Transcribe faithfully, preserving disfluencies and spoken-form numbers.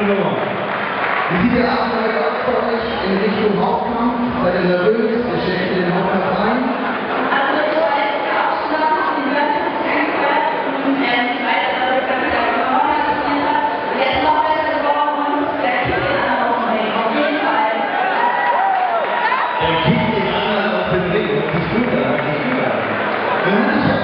Nummer. Wie sieht der Abend heute aus bei euch in Richtung Hauptkampf? Seid ihr nervös? Ihr stellt den Hauptkampf rein? Also ich war jetzt aufgeschlagen, die Leute gekämpft und ich weiß, dass ich dann wieder Corona gespielt habe. Und jetzt noch besser geworden und der Kick ist aufnehmen. Auf jeden Fall. Der Kick den anderen auf den Weg. Das ist gut, das ist gut.